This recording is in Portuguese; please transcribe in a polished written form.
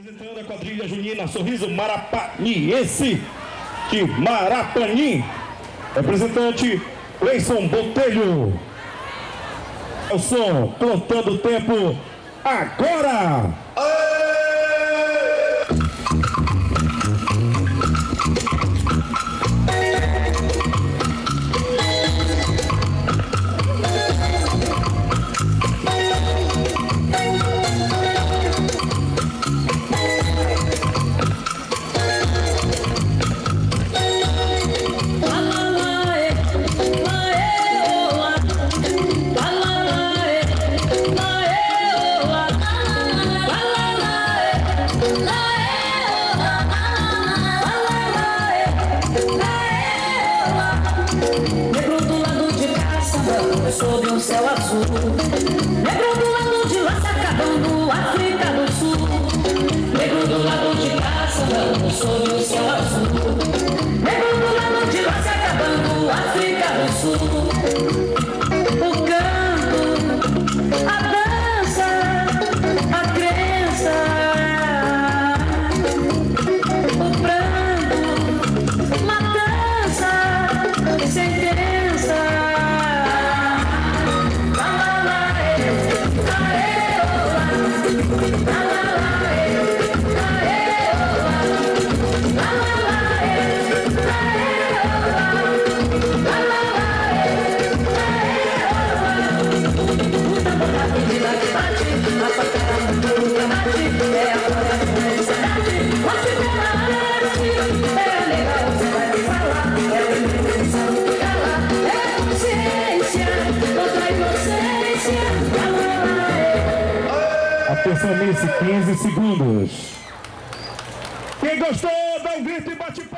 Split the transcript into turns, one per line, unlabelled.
Representando a quadrilha junina Sorriso Marapaniense de Marapani, representante Leison Botelho. O som, contando o tempo agora!
Sob um céu azul, negro do lado de lá se acabando, África do Sul. Negro do lado de cá sambando, sob um céu azul. Negro do lado de lá se acabando, África do Sul. O canto, a dança, a crença, o pranto, matança e sentença.
Atenção, Miss, 15 segundos. Quem gostou, dá um grito e bate palma.